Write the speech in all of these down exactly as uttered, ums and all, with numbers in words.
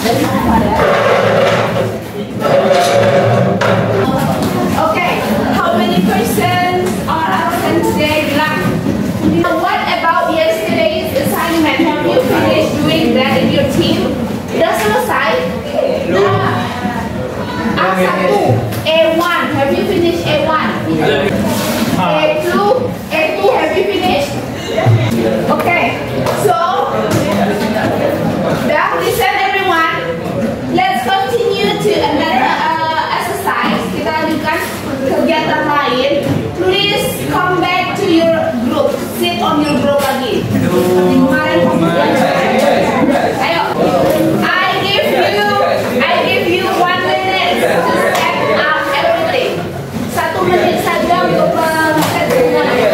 Okay, how many persons are absent today? What about yesterday's assignment? Have you finished doing that in your team? Udah selesai? A satu, A one. Have you finished A one? A two, A two. Have you finished? Okay. So, now listen everyone. Let's continue to another uh, exercise. Kita lanjutkan kegiatan lain. Please come back to your group. Sit on your group lagi. Seperti kemarin. Ayo. I give you, I give you one minute to set up everything. Satu menit saja untuk men-set semuanya.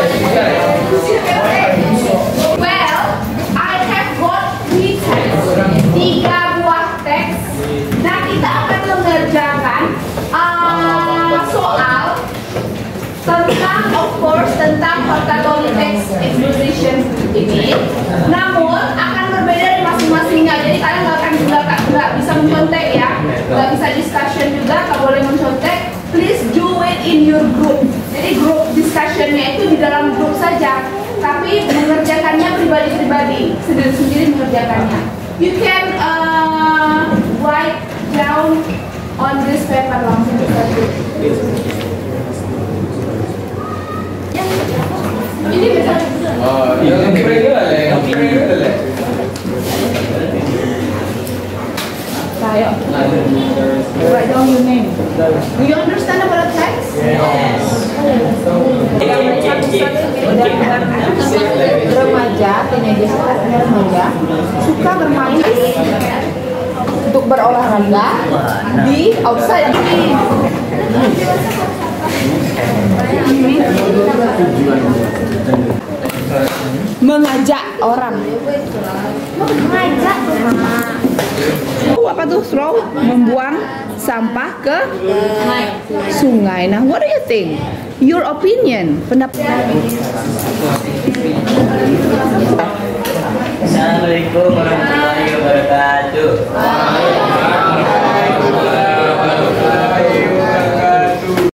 Well, I have got three texts. Tiga buah teks. Nah, kita akan mengerjakan uh, soal tentang, of course, tentang orthogonal text exposition ini. Namun akan berbeda dari masing-masingnya. Jadi kalian nggak akan nggak nggak bisa mencontek ya, nggak bisa discussion juga, nggak boleh mencontek. Please do it in your group. Jadi group discussionnya itu di dalam grup saja, tapi mengerjakannya pribadi-pribadi, sendiri-sendiri mengerjakannya. You can uh, write down on this paper langsung kita tulis. Ini bisa. Oh, yang kira-kira lah, yang kira-kira lah. Ayo. Write down your name. Do you understand about the text? Yes. Remaja, teenager remaja suka bermain untuk berolahraga di outside. Mengajak orang. Mengajak orang. Oh, apa tuh throw? Membuang sampah ke sungai. Nah, what do you think? Your opinion? Pendapat? Assalamualaikum warahmatullahi wabarakatuh.